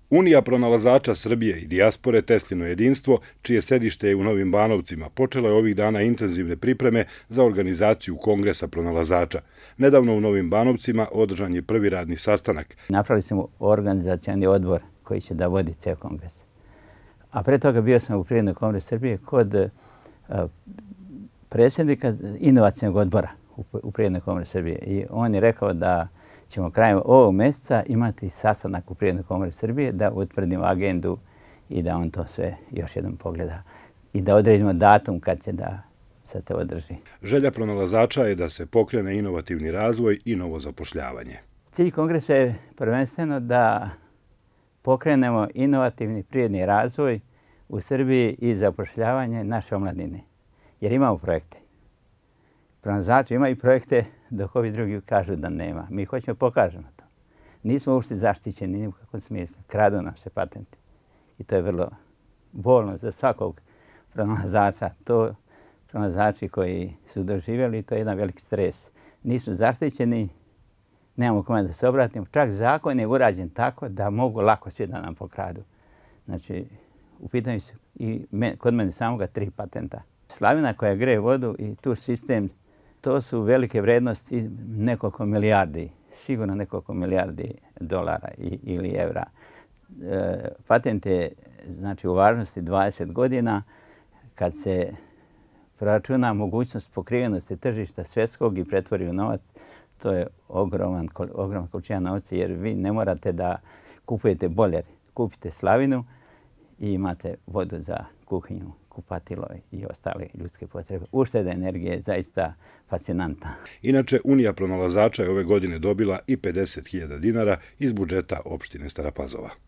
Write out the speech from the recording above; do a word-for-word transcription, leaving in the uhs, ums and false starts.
Unija pronalazača Srbije i dijaspore Teslino jedinstvo, čije sedište je u Novim Banovcima, počelo je ovih dana intenzivne pripreme za organizaciju Kongresa pronalazača. Nedavno u Novim Banovcima održan je prvi radni sastanak. Napravili smo organizacioni odbor koji će da vodi ceo kongres. A pre toga bio sam u Privrednoj komori Srbije kod predsjednika inovacijnog odbora u Privrednoj komori Srbije. I on je rekao da ćemo krajem ovog mjeseca imati sastanak u Privrednoj komori Srbije da utvrdimo agendu i da on to sve još jednom pogleda i da odredimo datum kad će da se to održi. Želja pronalazača je da se pokrene inovativni razvoj i novo zapošljavanje. Cilj kongresa je prvenstveno da pokrenemo inovativni privredni razvoj u Srbiji i zapošljavanje naše omladine. Jer imamo projekte. Pronalazači imaju projekte dok ovi drugi kažu da nema. Mi hoćemo pokažemo to. Nismo uopšte zaštićeni ni u kakvom smislu. Kradu nam se patenti. I to je vrlo bolno za svakog pronalazača. To pronalazači koji su doživjeli, to je jedan veliki stres. Nisu zaštićeni, nemamo kome da se obratimo. Čak zakon je urađen tako da mogu lako svi da nam pokradu. Znači, u pitanju su i kod mene samoga tri patenta. Slavina koja greje vodu i tu sistem, to su velike vrednosti, nekoliko milijardi, sigurno nekoliko milijardi dolara ili evra. E, patent je znači, u važnosti dvadeset godina. Kad se proračuna mogućnost pokrivenosti tržišta svjetskog i pretvori u novac, to je ogroman, ogromna količina novca jer vi ne morate da kupujete bojler. Kupite slavinu i imate vodu za kuhinju, kupatilo i ostale ljudske potrebe. Ušteda energije je zaista fascinantna. Inače, Unija pronalazača je ove godine dobila i pedeset hiljada dinara iz budžeta opštine Stara Pazova.